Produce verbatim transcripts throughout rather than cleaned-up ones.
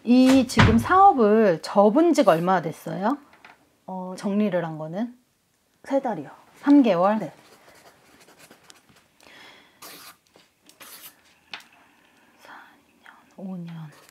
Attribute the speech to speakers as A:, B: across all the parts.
A: 이 지금 사업을 접은 지가 얼마나 됐어요?
B: 어,
A: 정리를 한 거는?
B: 세 달이요.
A: 삼 개월?
B: 네.
A: 사 년, 오 년.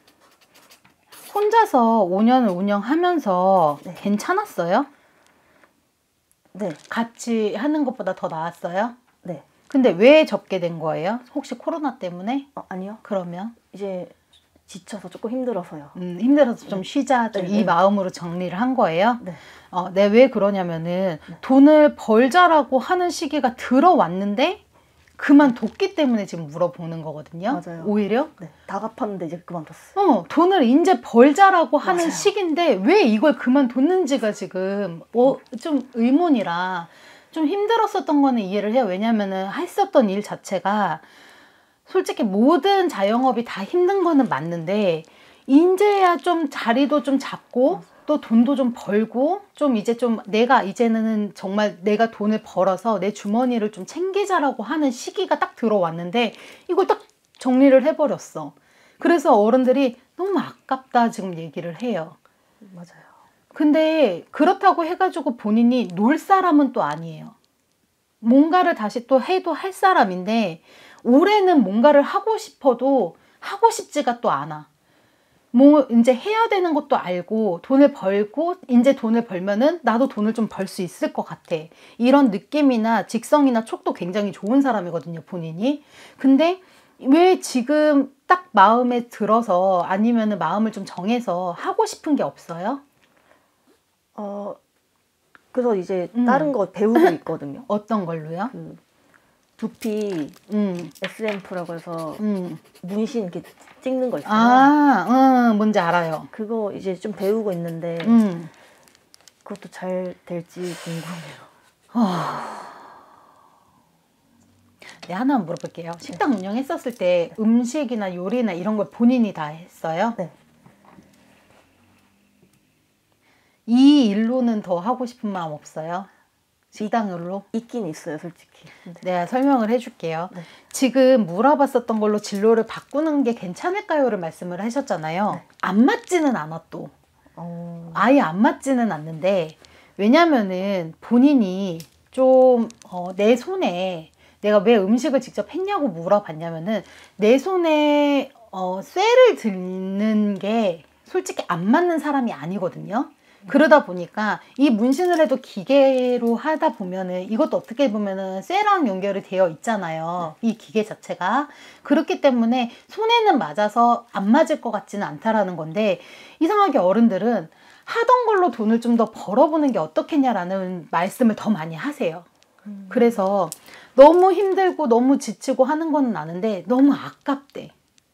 A: 혼자서 오 년을 운영하면서
B: 네.
A: 괜찮았어요?
B: 네.
A: 같이 하는 것보다 더 나았어요?
B: 네.
A: 근데 왜 접게 된 거예요? 혹시 코로나 때문에?
B: 어, 아니요.
A: 그러면?
B: 이제 지쳐서 조금 힘들어서요.
A: 음, 힘들어서 좀
B: 네.
A: 쉬자, 좀
B: 네,
A: 이
B: 네.
A: 마음으로 정리를 한 거예요?
B: 네.
A: 어, 네, 왜 그러냐면은
B: 네.
A: 돈을 벌자라고 하는 시기가 들어왔는데 그만뒀기 때문에 지금 물어보는 거거든요.
B: 맞아요.
A: 오히려
B: 네. 다 갚았는데 이제 그만뒀어요.
A: 어, 돈을 이제 벌자라고 하는
B: 맞아요.
A: 시기인데 왜 이걸 그만뒀는지가 지금 어, 좀 의문이라 좀 힘들었었던 거는 이해를 해요. 왜냐면은 했었던 일 자체가 솔직히 모든 자영업이 다 힘든 거는 맞는데 이제야 좀 자리도 좀 잡고 또 돈도 좀 벌고 좀 이제 좀 내가 이제는 정말 내가 돈을 벌어서 내 주머니를 좀 챙기자라고 하는 시기가 딱 들어왔는데 이걸 딱 정리를 해버렸어. 그래서 어른들이 너무 아깝다 지금 얘기를 해요.
B: 맞아요.
A: 근데 그렇다고 해가지고 본인이 놀 사람은 또 아니에요. 뭔가를 다시 또 해도 할 사람인데 올해는 뭔가를 하고 싶어도 하고 싶지가 또 않아. 뭐 이제 해야 되는 것도 알고 돈을 벌고 이제 돈을 벌면은 나도 돈을 좀 벌 수 있을 것 같아. 이런 느낌이나 직성이나 촉도 굉장히 좋은 사람이거든요, 본인이. 근데 왜 지금 딱 마음에 들어서 아니면은 마음을 좀 정해서 하고 싶은 게 없어요?
B: 어, 그래서 이제
A: 음.
B: 다른 거 배우고 있거든요.
A: 어떤 걸로요?
B: 그 두피
A: 음,
B: 에스엠프라고 해서
A: 음.
B: 문신 이렇게 찍는 거 있어요.
A: 아, 음, 뭔지 알아요.
B: 그거 이제 좀 배우고 있는데
A: 음.
B: 그것도 잘 될지 궁금해요.
A: 네, 하나 물어볼게요. 식당 운영했었을 때 음식이나 요리나 이런 걸 본인이 다 했어요?
B: 네.
A: 이 일로는 더 하고 싶은 마음 없어요? 식당으로?
B: 있긴 있어요, 솔직히. 근데
A: 내가 설명을 해줄게요.
B: 네.
A: 지금 물어봤었던 걸로 진로를 바꾸는 게 괜찮을까요?를 말씀을 하셨잖아요.
B: 네.
A: 안 맞지는 않아 또.
B: 어,
A: 아예 안 맞지는 않는데 왜냐면은 본인이 좀 내 손에 내가 왜 음식을 직접 했냐고 물어봤냐면은 내 손에 어, 쇠를 드는 게 솔직히 안 맞는 사람이 아니거든요. 그러다 보니까 이 문신을 해도 기계로 하다 보면은 이것도 어떻게 보면은 쇠랑 연결이 되어 있잖아요. 이 기계 자체가. 그렇기 때문에 손에는 맞아서 안 맞을 것 같지는 않다라는 건데 이상하게 어른들은 하던 걸로 돈을 좀 더 벌어보는 게 어떻겠냐라는 말씀을 더 많이 하세요.
B: 음.
A: 그래서 너무 힘들고 너무 지치고 하는 건 아는데 너무 아깝대.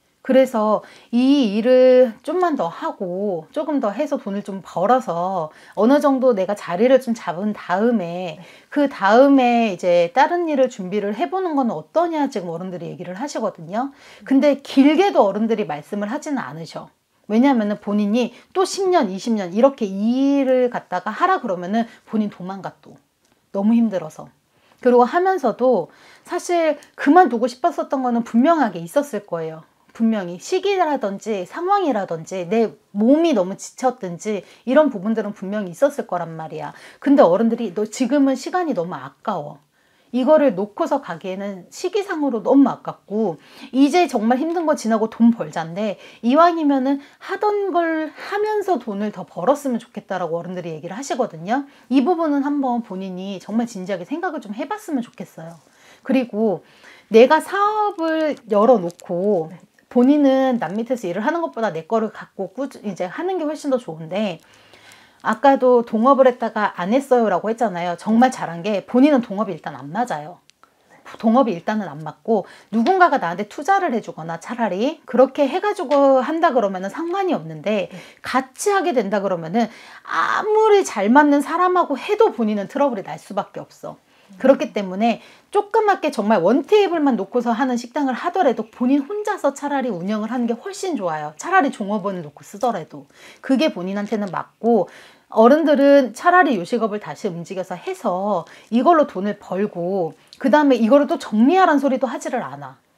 A: 그래서 이 일을 좀만 더 하고 조금 더 해서 돈을 좀 벌어서 어느 정도 내가 자리를 좀 잡은 다음에 그 다음에 이제 다른 일을 준비를 해보는 건 어떠냐 지금 어른들이 얘기를 하시거든요. 근데 길게도 어른들이 말씀을 하지는 않으셔. 왜냐하면 본인이 또 십 년, 이십 년 이렇게 이 일을 갖다가 하라 그러면은 본인 도망가 또. 너무 힘들어서. 그리고 하면서도 사실 그만두고 싶었었던 거는 분명하게 있었을 거예요. 분명히 시기라든지 상황이라든지 내 몸이 너무 지쳤든지 이런 부분들은 분명히 있었을 거란 말이야. 근데 어른들이 너 지금은 시간이 너무 아까워. 이거를 놓고서 가기에는 시기상으로 너무 아깝고 이제 정말 힘든 거 지나고 돈 벌자인데 이왕이면은 하던 걸 하면서 돈을 더 벌었으면 좋겠다라고 어른들이 얘기를 하시거든요. 이 부분은 한번 본인이 정말 진지하게 생각을 좀 해봤으면 좋겠어요. 그리고 내가 사업을 열어놓고 본인은 남 밑에서 일을 하는 것보다 내 거를 갖고 꾸준 이제 하는 게 훨씬 더 좋은데 아까도 동업을 했다가 안 했어요 라고 했잖아요. 정말 잘한 게 본인은 동업이 일단 안 맞아요. 동업이 일단은 안 맞고 누군가가 나한테 투자를 해주거나 차라리 그렇게 해가지고 한다 그러면은 상관이 없는데 같이 하게 된다 그러면은 아무리 잘 맞는 사람하고 해도 본인은 트러블이 날 수밖에 없어. 그렇기 때문에 조그맣게 정말 원테이블만 놓고서 하는 식당을 하더라도 본인 혼자서 차라리 운영을 하는 게 훨씬 좋아요. 차라리 종업원을 놓고 쓰더라도. 그게 본인한테는 맞고 어른들은 차라리 요식업을 다시 움직여서 해서 이걸로 돈을 벌고 그 다음에 이거를 또 정리하라는 소리도 하지를 않아.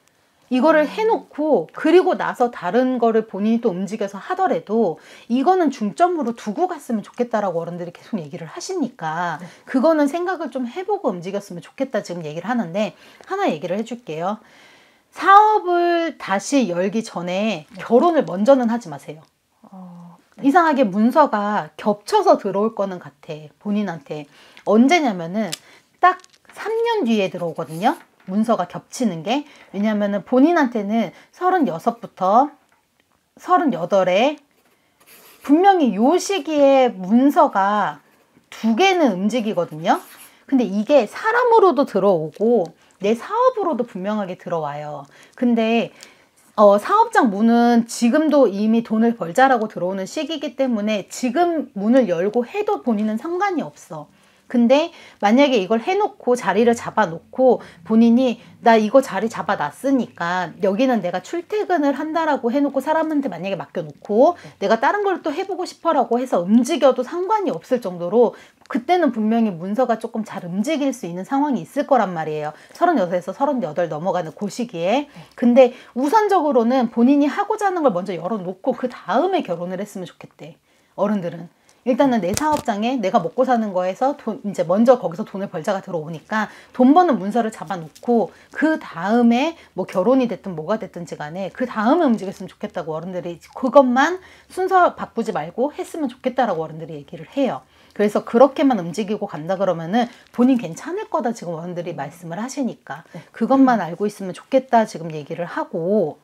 A: 이거를 해놓고 그리고 나서 다른 거를 본인이 또 움직여서 하더라도 이거는 중점으로 두고 갔으면 좋겠다라고 어른들이 계속 얘기를 하시니까
B: 네.
A: 그거는 생각을 좀 해보고 움직였으면 좋겠다 지금 얘기를 하는데 하나 얘기를 해줄게요. 사업을 다시 열기 전에
B: 네.
A: 결혼을 먼저는 하지 마세요.
B: 어,
A: 이상하게 문서가 겹쳐서 들어올 거는 같아. 본인한테. 언제냐면은 딱 삼 년 뒤에 들어오거든요. 문서가 겹치는 게. 왜냐면은 본인한테는 서른여섯부터 서른여덟에 분명히 요 시기에 문서가 두 개는 움직이거든요. 근데 이게 사람으로도 들어오고 내 사업으로도 분명하게 들어와요. 근데 어, 사업장 문은 지금도 이미 돈을 벌자라고 들어오는 시기이기 때문에 지금 문을 열고 해도 본인은 상관이 없어. 근데 만약에 이걸 해놓고 자리를 잡아놓고 본인이 나 이거 자리 잡아놨으니까 여기는 내가 출퇴근을 한다라고 해놓고 사람한테 만약에 맡겨놓고 내가 다른 걸 또 해보고 싶어라고 해서 움직여도 상관이 없을 정도로 그때는 분명히 문서가 조금 잘 움직일 수 있는 상황이 있을 거란 말이에요. 서른여섯에서 서른여덟 넘어가는 그 시기에. 근데 우선적으로는 본인이 하고자 하는 걸 먼저 열어놓고 그 다음에 결혼을 했으면 좋겠대. 어른들은. 일단은 내 사업장에 내가 먹고 사는 거에서 돈, 이제 먼저 거기서 돈을 벌자가 들어오니까 돈 버는 문서를 잡아놓고 그 다음에 뭐 결혼이 됐든 뭐가 됐든지 간에 그 다음에 움직였으면 좋겠다고 어른들이 그것만 순서 바꾸지 말고 했으면 좋겠다라고 어른들이 얘기를 해요. 그래서 그렇게만 움직이고 간다 그러면은 본인 괜찮을 거다 지금 어른들이 말씀을 하시니까 그것만 알고 있으면 좋겠다 지금 얘기를 하고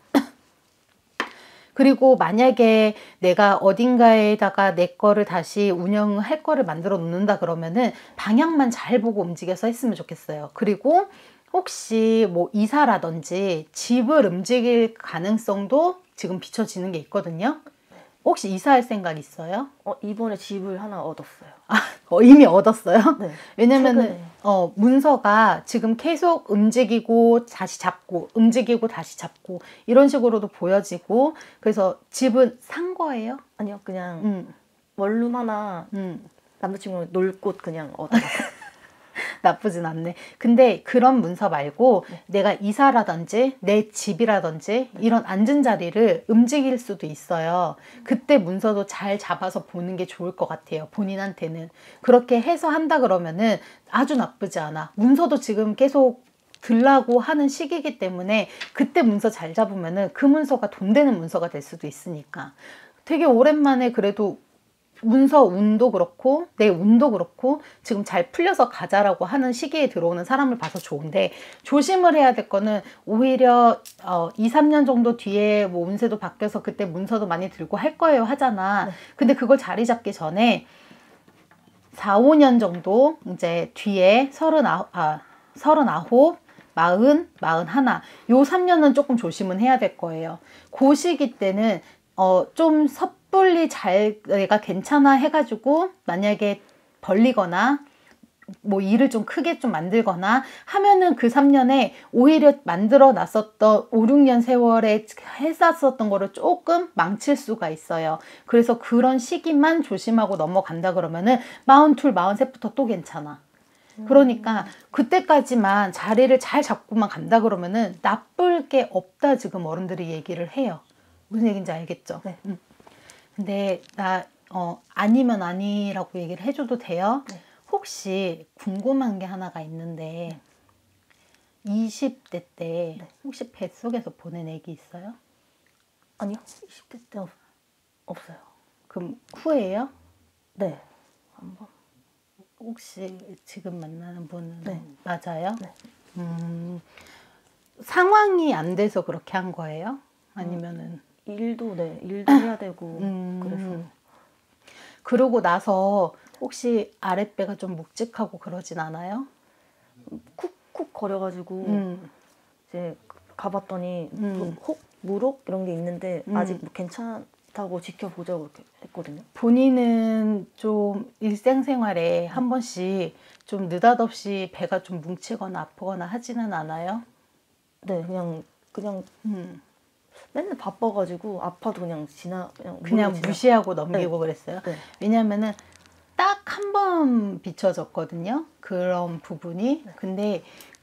A: 그리고 만약에 내가 어딘가에다가 내 거를 다시 운영할 거를 만들어 놓는다 그러면은 방향만 잘 보고 움직여서 했으면 좋겠어요. 그리고 혹시 뭐 이사라든지 집을 움직일 가능성도 지금 비춰지는 게 있거든요. 혹시 이사할 생각 있어요?
B: 어, 이번에 집을 하나 얻었어요.
A: 아, 어, 이미 얻었어요?
B: 네.
A: 왜냐면은
B: 최근에.
A: 어, 문서가 지금 계속 움직이고 다시 잡고 움직이고 다시 잡고 이런 식으로도 보여지고 그래서 집은 산 거예요?
B: 아니요, 그냥
A: 음,
B: 원룸 하나
A: 음.
B: 남자친구랑 놀 곳 그냥 얻어봤어요.
A: 나쁘진 않네. 근데 그런 문서 말고
B: 네.
A: 내가 이사라든지 내 집이라든지 이런 앉은 자리를 움직일 수도 있어요. 그때 문서도 잘 잡아서 보는 게 좋을 것 같아요. 본인한테는. 그렇게 해서 한다 그러면은 아주 나쁘지 않아. 문서도 지금 계속 들라고 하는 시기이기 때문에 그때 문서 잘 잡으면은 그 문서가 돈 되는 문서가 될 수도 있으니까. 되게 오랜만에 그래도 문서 운도 그렇고 내 운도 그렇고 지금 잘 풀려서 가자라고 하는 시기에 들어오는 사람을 봐서 좋은데 조심을 해야 될 거는 오히려 어, 이, 삼 년 정도 뒤에 뭐 운세도 바뀌어서 그때 문서도 많이 들고 할 거예요 하잖아.
B: 네.
A: 근데 그걸 자리 잡기 전에 사, 오 년 정도 이제 뒤에 서른아홉, 아, 서른아홉, 마흔, 마흔하나 요 삼 년은 조금 조심은 해야 될 거예요. 그 시기 때는 어, 좀 섣불리 잘 내가 괜찮아 해가지고 만약에 벌리거나 뭐 일을 좀 크게 좀 만들거나 하면은 그 삼 년에 오히려 만들어 놨었던 오, 육 년 세월에 했었던 거를 조금 망칠 수가 있어요. 그래서 그런 시기만 조심하고 넘어간다 그러면은 마흔둘, 마흔셋부터 또 괜찮아. 그러니까 그때까지만 자리를 잘 잡고만 간다 그러면은 나쁠 게 없다 지금 어른들이 얘기를 해요. 무슨 얘기인지 알겠죠?
B: 네.
A: 음. 근데 나 어, 아니면 아니라고 얘기를 해줘도 돼요?
B: 네.
A: 혹시 궁금한 게 하나가 있는데 이십 대 때
B: 네.
A: 혹시 뱃속에서 보낸 애기 있어요?
B: 아니요, 이십 대 때 없, 없어요.
A: 그럼 후예요?
B: 네. 한번.
A: 혹시 지금 만나는 분은
B: 네.
A: 맞아요?
B: 네.
A: 음, 상황이 안 돼서 그렇게 한 거예요? 아니면은
B: 일도 네, 일도 해야 되고
A: 음,
B: 그래서
A: 그러고 나서 혹시 아랫배가 좀 묵직하고 그러진 않아요?
B: 쿡쿡 거려가지고
A: 음,
B: 이제 가봤더니
A: 음.
B: 뭐 혹 무록 이런 게 있는데
A: 음.
B: 아직 뭐 괜찮다고 지켜보자고 이렇게 했거든요.
A: 본인은 좀 일생생활에 한 번씩 좀 느닷없이 배가 좀 뭉치거나 아프거나 하지는 않아요?
B: 네, 그냥 그냥
A: 음,
B: 맨날 바빠가지고 아파도 그냥 지나 그냥,
A: 그냥
B: 모르고 지나-
A: 무시하고 넘기고 그랬어요?
B: 네.
A: 왜냐면은 딱 한 번 비춰졌거든요. 그런 부분이. 근데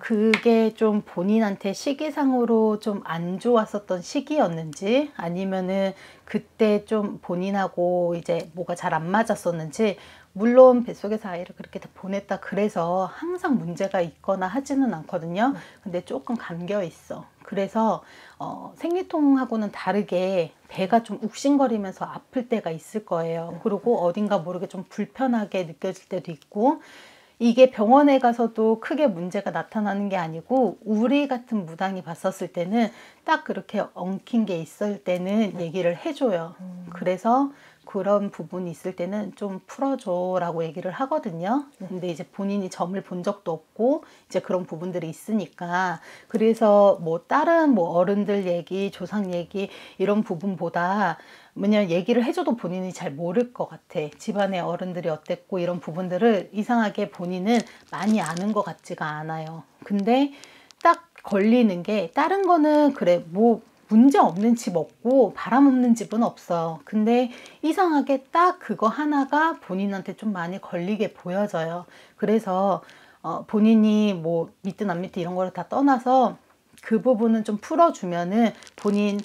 A: 그게 좀 본인한테 시기상으로 좀 안 좋았었던 시기였는지 아니면은 그때 좀 본인하고 이제 뭐가 잘 안 맞았었는지, 물론 뱃속에서 아이를 그렇게 다 보냈다 그래서 항상 문제가 있거나 하지는 않거든요. 근데 조금 감겨 있어. 그래서 어, 생리통하고는 다르게 배가 좀 욱신거리면서 아플 때가 있을 거예요. 그리고 어딘가 모르게 좀 불편하게 느껴질 때도 있고, 이게 병원에 가서도 크게 문제가 나타나는 게 아니고 우리 같은 무당이 봤었을 때는 딱 그렇게 엉킨 게 있을 때는 얘기를 해줘요. 그래서 그런 부분이 있을 때는 좀 풀어줘 라고 얘기를 하거든요. 근데 이제 본인이 점을 본 적도 없고 이제 그런 부분들이 있으니까, 그래서 뭐 다른 뭐 어른들 얘기, 조상 얘기 이런 부분보다 뭐냐면 얘기를 해줘도 본인이 잘 모를 것 같아. 집안의 어른들이 어땠고 이런 부분들을 이상하게 본인은 많이 아는 것 같지가 않아요. 근데 딱 걸리는 게, 다른 거는 그래 뭐 문제 없는 집 없고 바람 없는 집은 없어. 근데 이상하게 딱 그거 하나가 본인한테 좀 많이 걸리게 보여져요. 그래서 어 본인이 뭐 믿든 안 믿든 이런 거를 다 떠나서 그 부분은 좀 풀어주면은 본인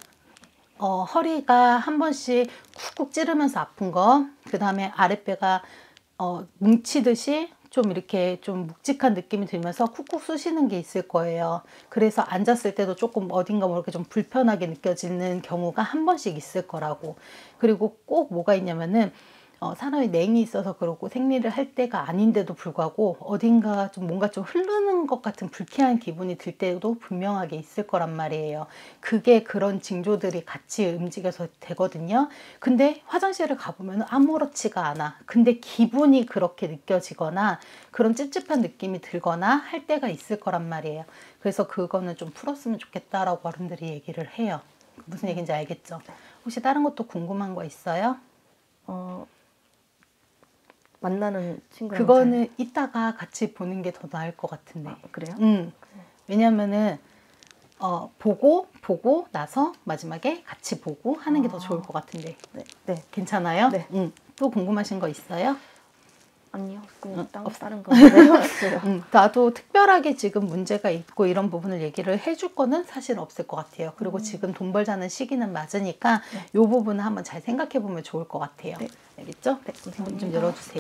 A: 어, 허리가 한 번씩 쿡쿡 찌르면서 아픈 거, 그 다음에 아랫배가 어, 뭉치듯이 좀 이렇게 좀 묵직한 느낌이 들면서 쿡쿡 쑤시는 게 있을 거예요. 그래서 앉았을 때도 조금 어딘가 모르게 좀 불편하게 느껴지는 경우가 한 번씩 있을 거라고. 그리고 꼭 뭐가 있냐면은 어, 사람이 냉이 있어서 그러고 생리를 할 때가 아닌데도 불구하고 어딘가 좀 뭔가 좀 흐르는 것 같은 불쾌한 기분이 들 때도 분명하게 있을 거란 말이에요. 그게 그런 징조들이 같이 움직여서 되거든요. 근데 화장실을 가보면 아무렇지가 않아. 근데 기분이 그렇게 느껴지거나 그런 찝찝한 느낌이 들거나 할 때가 있을 거란 말이에요. 그래서 그거는 좀 풀었으면 좋겠다라고 어른들이 얘기를 해요. 무슨 얘기인지 알겠죠? 혹시 다른 것도 궁금한 거 있어요?
B: 어, 만나는 친구랑
A: 그거는 이따가 같이 보는 게 더 나을 것 같은데.
B: 잘... 아, 그래요?
A: 음. 왜냐면은 어, 보고 보고 나서 마지막에 같이 보고 하는 게 더
B: 아.
A: 좋을 것 같은데.
B: 네, 네.
A: 괜찮아요?
B: 네.
A: 음. 또 궁금하신 거 있어요?
B: 아니요, 그냥
A: 응,
B: 땅,
A: 없-
B: 다른 거 없어요.
A: 음, 나도 특별하게 지금 문제가 있고 이런 부분을 얘기를 해줄 거는 사실 없을 것 같아요. 그리고
B: 음.
A: 지금 돈 벌자는 시기는 맞으니까
B: 네.
A: 이 부분은 한번 잘 생각해 보면 좋을 것 같아요.
B: 네.
A: 알겠죠?
B: 네,
A: 문 좀
B: 감사합니다.
A: 열어주세요.